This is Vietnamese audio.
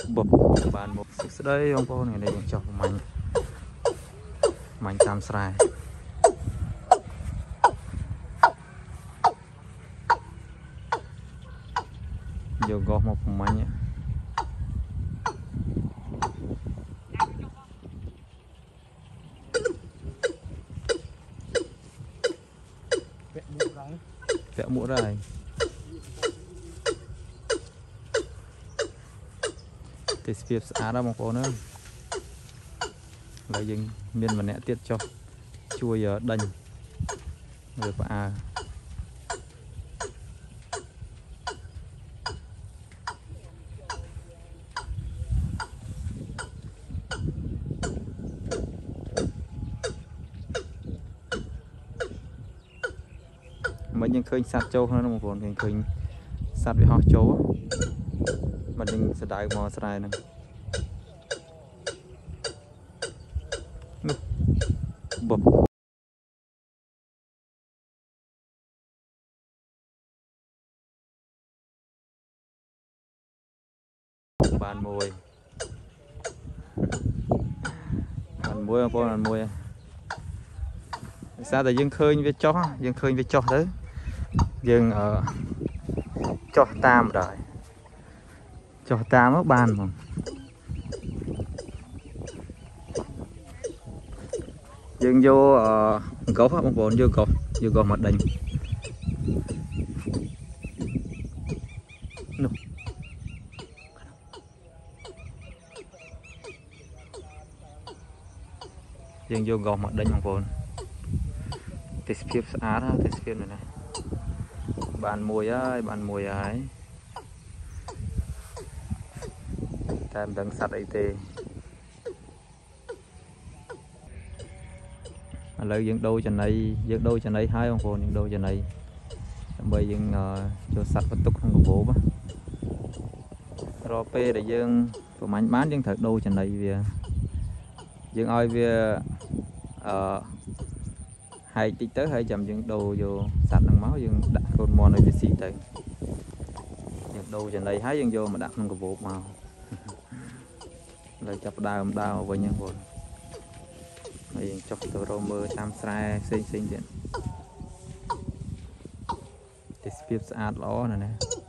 bột bàn một đây ông cô này đây cho mình tam sài giờ có một mình nhé vẹo mũ rồi thì việc xả ra một cô nữa lại dừng miền mà nẹ tiết cho chua giờ đành rồi mấy những khơi sạt châu hơn một con khơi sạt bị họ châu mà đừng sẽ đại mò sài này bột bàn môi ông cô bàn môi sao tại dân khơi với chó đấy dân ở cho tam rồi cho tam ở bàn mà dân vô gốc ông còn vô gốc mặt đình dân vô gốc mặt đình ông còn thì phép á đó thì phép này bàn mùi ấy tam đằng sạch ấy tê lấy dân đôi chân này hai ông còn những đôi chân này bây dân cho sạch và tục không có bố mà rồi p để dân của mạnh bán dân thật đôi chân này vì dân ơi vì hai tí tới hai chầm dân đồ vô sạch bằng máu dân đặt con mòn này xì tới dân đồ chân này hai dân vô mà đặt không có bố màu lời chọc đào với nhân hồn mình chọc từ rô mơ tam sài xinh điện thì spirit art đó này nè